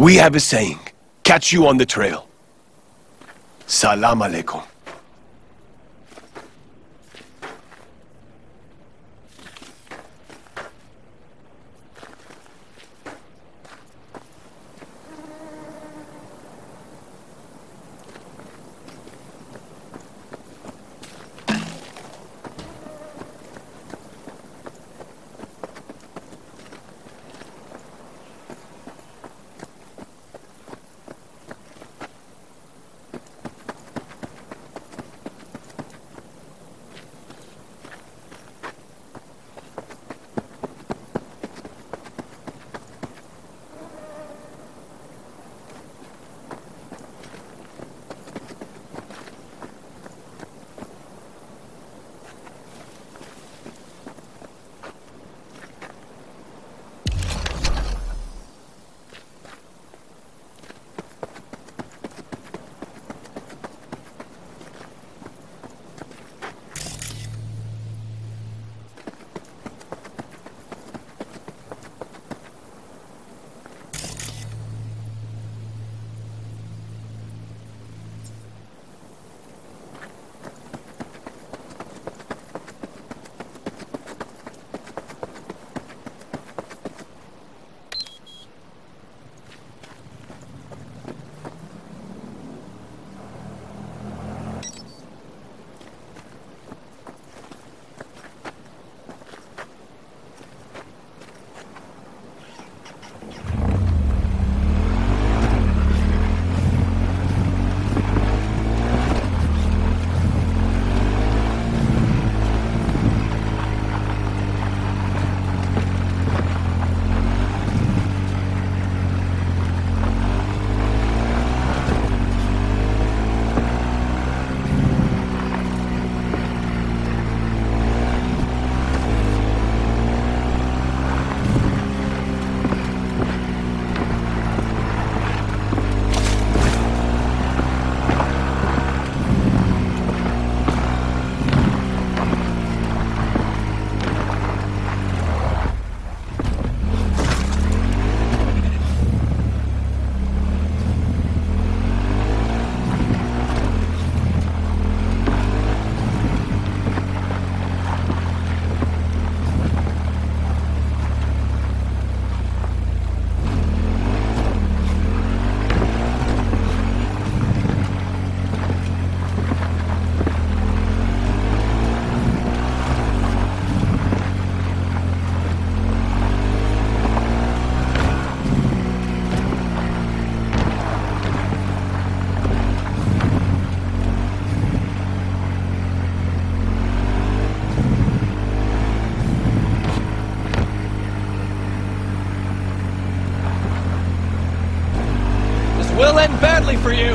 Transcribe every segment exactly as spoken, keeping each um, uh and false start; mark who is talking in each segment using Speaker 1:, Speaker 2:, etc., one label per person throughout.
Speaker 1: We have a saying. Catch you on the trail. Salam alaikum.
Speaker 2: Will end badly for you.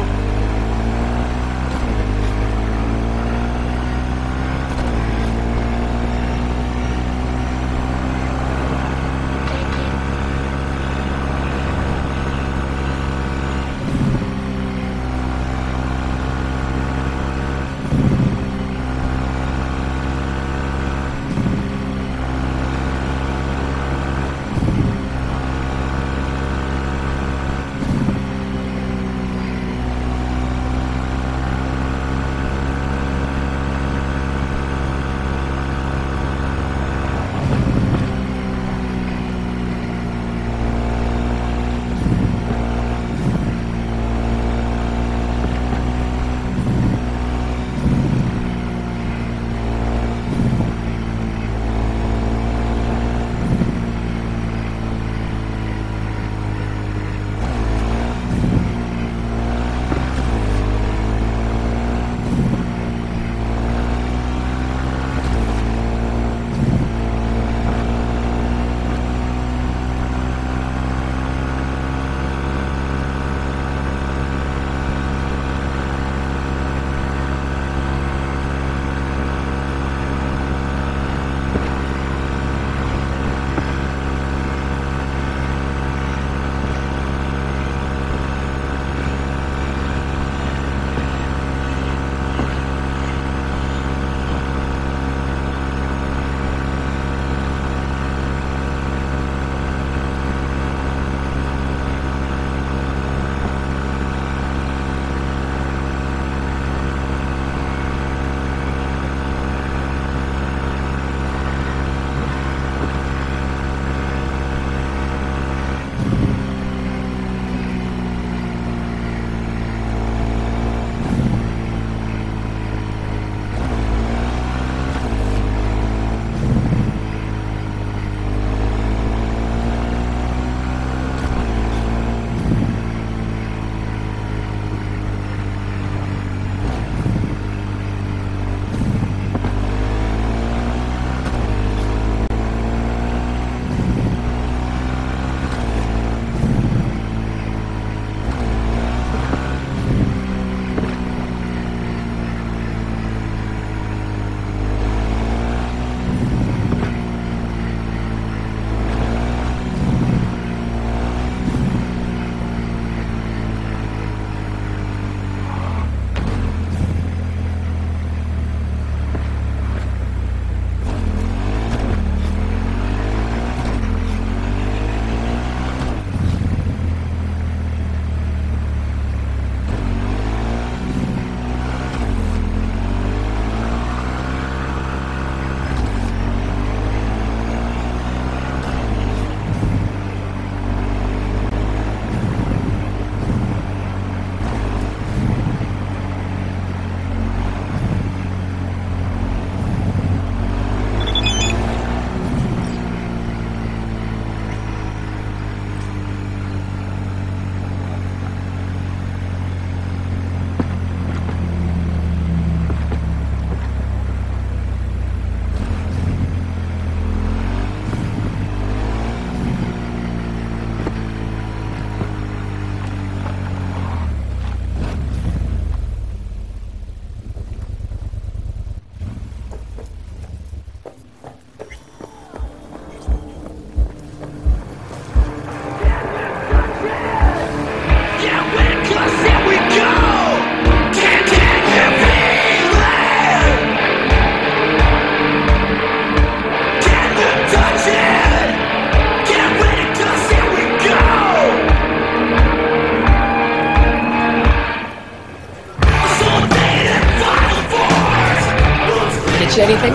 Speaker 3: Get you anything?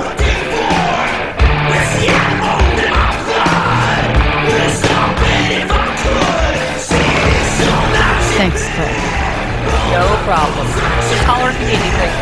Speaker 4: Thanks, Fred.
Speaker 3: No problem. Just holler if you need anything.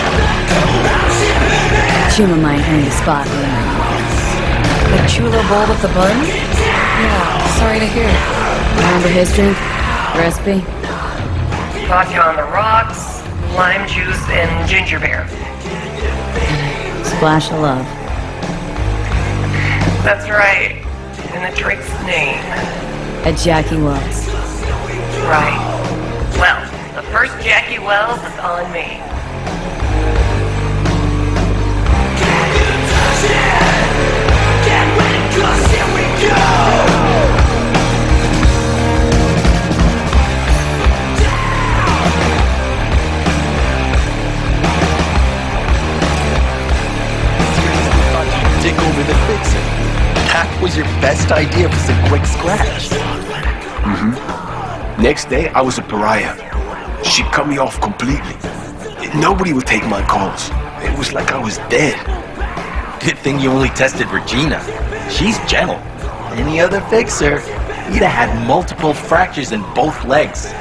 Speaker 4: Chuma might earn the spot later.
Speaker 3: The Chula bowl with the bun? Yeah, sorry to hear.
Speaker 4: Remember his drink? Recipe?
Speaker 3: Vodka on the rocks, lime juice, and ginger beer.
Speaker 4: Splash of love.
Speaker 3: That's right. And the drink's name.
Speaker 4: At Jackie Wells.
Speaker 3: Right. Well, the first Jackie Wells is on me.
Speaker 5: Dig over the fixer. That was your best idea for some quick scratch.
Speaker 1: Mm-hmm. Next day, I was a pariah. She cut me off completely. Nobody would take my calls. It was like I was dead.
Speaker 5: Good thing you only tested Regina. She's gentle. Any other fixer, you'd have had multiple fractures in both legs.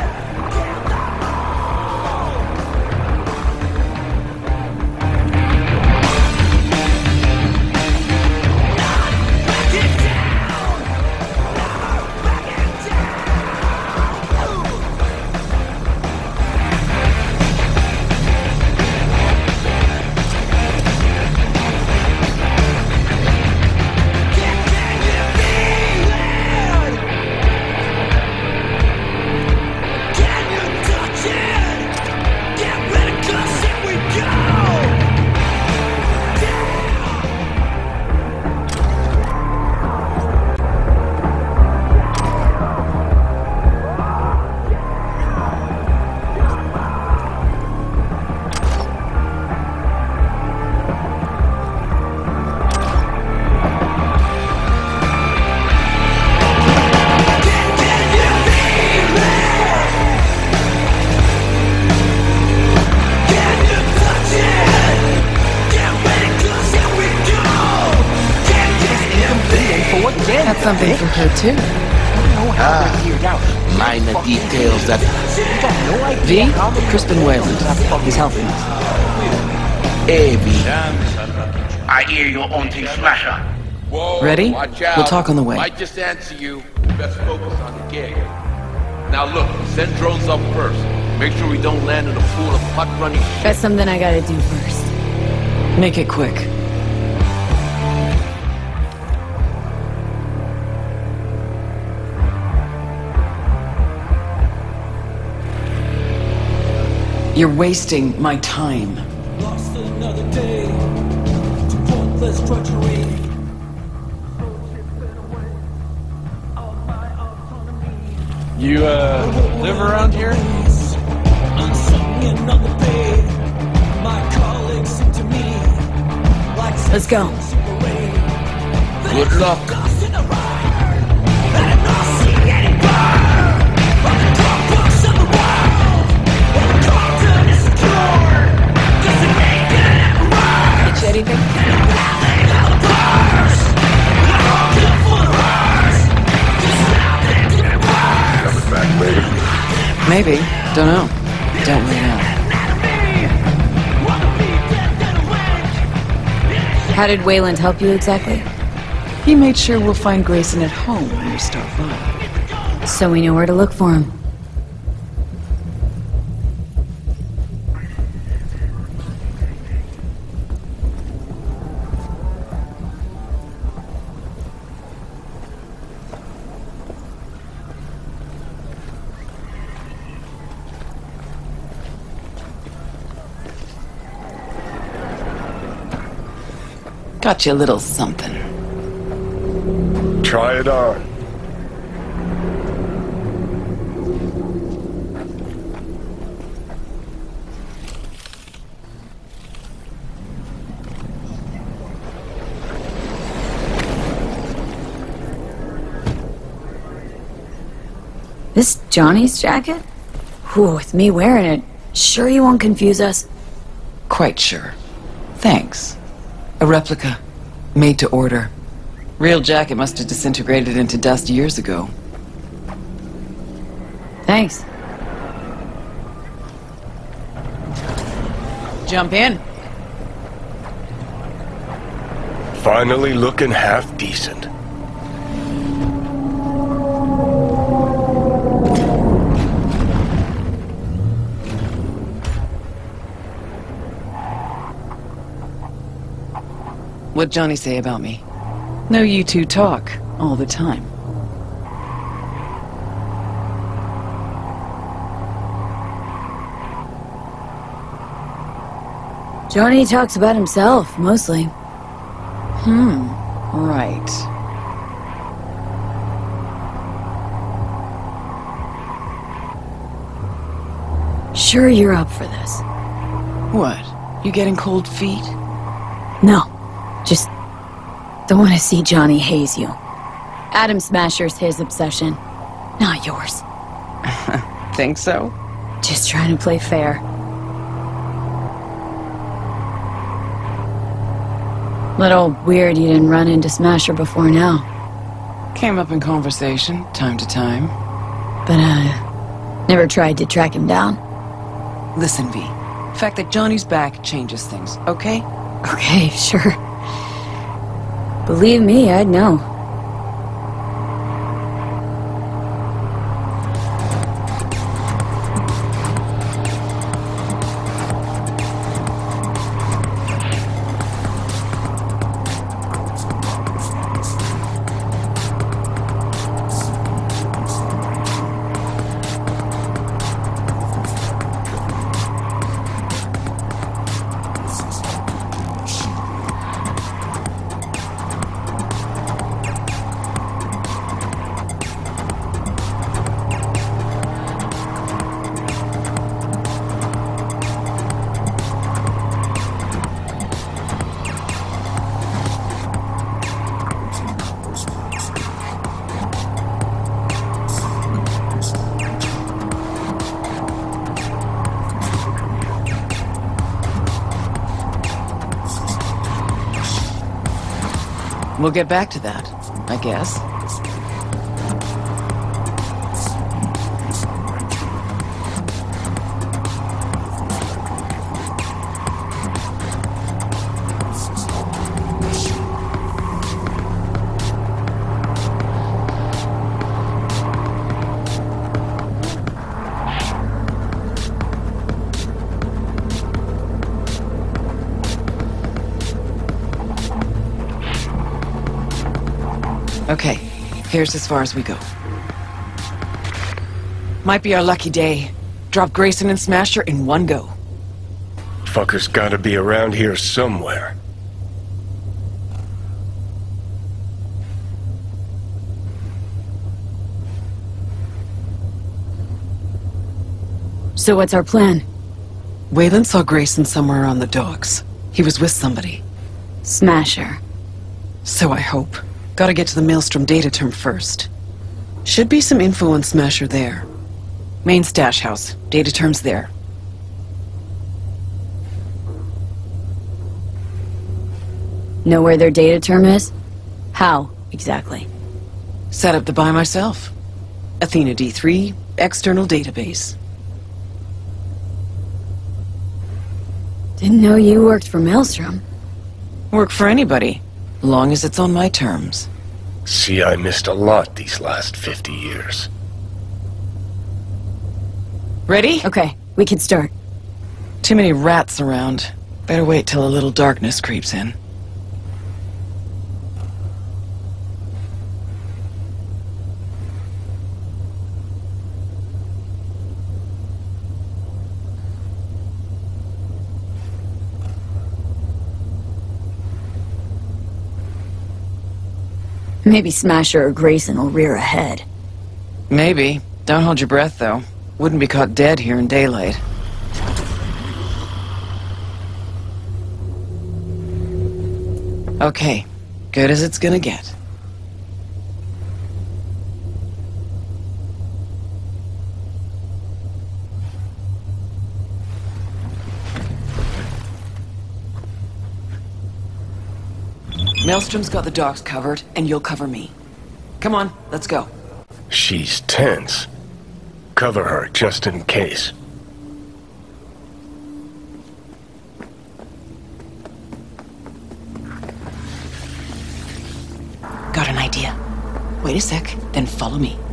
Speaker 3: That's something for her, too.
Speaker 5: Ah, minor details that...
Speaker 3: V? Crispin Wayland. He's helping us.
Speaker 5: Hey, V.
Speaker 6: I hear you're on Team Smasher.
Speaker 2: Whoa,
Speaker 3: Ready?
Speaker 2: watch out.
Speaker 3: We'll talk on the way.
Speaker 2: Might just answer you. Best focus on the gig. Now look, send drones up first. Make sure we don't land in a pool of hot-running shit.
Speaker 4: That's something I gotta do first.
Speaker 3: Make it quick. You're wasting my time.
Speaker 7: Lost another day to pointless drudgery.
Speaker 2: You, uh, live around here?
Speaker 7: Unsung another day. My colleagues sing to me like
Speaker 4: Let's go.
Speaker 2: Good luck.
Speaker 3: Get you anything?
Speaker 1: Coming back later.
Speaker 3: Maybe. Don't know. Don't really know.
Speaker 4: How did Wayland help you exactly?
Speaker 3: He made sure we'll find Grayson at home when you stop by.
Speaker 4: So we know where to look for him.
Speaker 3: Got you a little something.
Speaker 1: Try it on.
Speaker 4: This Johnny's jacket? Whew, with me wearing it, sure you won't confuse us?
Speaker 3: Quite sure. Thanks.
Speaker 8: A replica. Made to order. Real jacket must have disintegrated into dust years ago.
Speaker 4: Thanks.
Speaker 8: Jump in.
Speaker 1: Finally looking half decent.
Speaker 8: What'd Johnny say about me? No, you two talk all the time.
Speaker 4: Johnny talks about himself, mostly.
Speaker 8: Hmm, right.
Speaker 4: Sure you're up for this?
Speaker 8: What? You getting cold feet?
Speaker 4: No. Just don't want to see Johnny haze you. Adam Smasher's his obsession, not yours.
Speaker 8: Think so?
Speaker 4: Just trying to play fair. Little weird you didn't run into Smasher before now.
Speaker 8: Came up in conversation, time to time.
Speaker 4: But, uh, never tried to track him down.
Speaker 8: Listen, V. The fact that Johnny's back changes things, okay?
Speaker 4: Okay, sure. Believe me, I'd know.
Speaker 8: We'll get back to that, I guess. Okay, here's as far as we go. Might be our lucky day. Drop Grayson and Smasher in one go.
Speaker 1: Fucker's gotta be around here somewhere.
Speaker 4: So what's our plan?
Speaker 8: Wayland saw Grayson somewhere on the docks. He was with somebody.
Speaker 4: Smasher.
Speaker 8: So I hope. Gotta get to the Maelstrom data term first. Should be some info on Smasher there. Main stash house. Data term's there.
Speaker 4: Know where their data term is? How, exactly?
Speaker 8: Set up the buy myself. Athena D three, external database.
Speaker 4: Didn't know you worked for Maelstrom.
Speaker 8: Work for anybody, long as it's on my terms.
Speaker 1: See, I missed a lot these last fifty years.
Speaker 8: Ready?
Speaker 4: Okay, we can start.
Speaker 8: Too many rats around. Better wait till a little darkness creeps in.
Speaker 4: Maybe Smasher or Grayson will rear ahead.
Speaker 8: Maybe. Don't hold your breath, though. Wouldn't be caught dead here in daylight. Okay. Good as it's gonna get. Maelstrom's got the docks covered, and you'll cover me. Come on, let's go.
Speaker 9: She's tense. Cover her, just in case.
Speaker 8: Got an idea. Wait a sec, then follow me.